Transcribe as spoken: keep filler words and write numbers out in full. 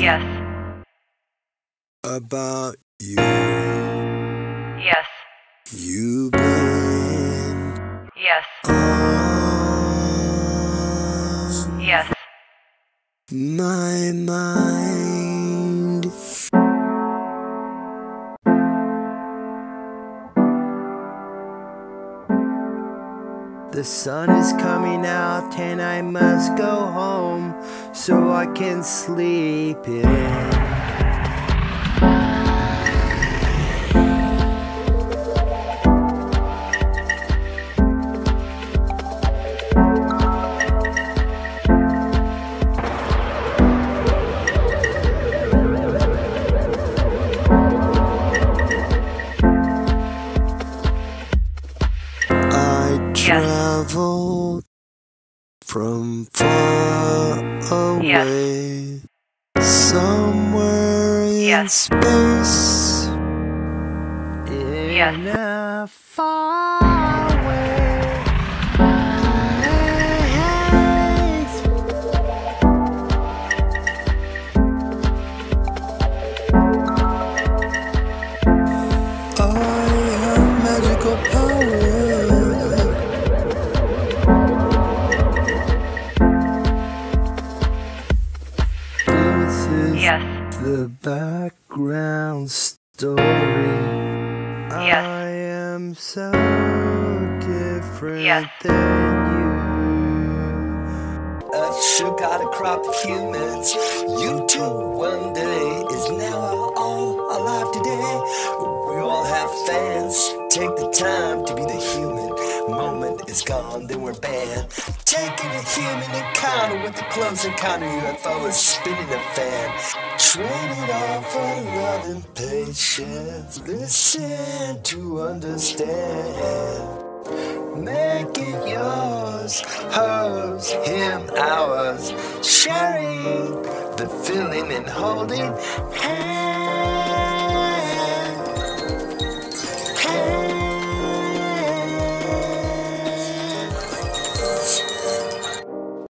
Yes. About you. Yes. You've been Yes. on Yes. my mind. The sun is coming out and I must go home so I can sleep in. Traveled from far away, yes. Somewhere in yes. space, in yes. a far away place. I have magical powers. Yes. The background story. Yes. I am so different yes. than you. Earth sure got a crop of humans. You too, one day is now all alive today. We all have fans. Take the time to be the human. Moment is gone, then we're banned. Taking a human encounter with the close encounter. U F O is spinning a fan. Trade it all for love and patience. Listen to understand. Make it yours, hers, him, ours. Sharing the feeling and holding hands.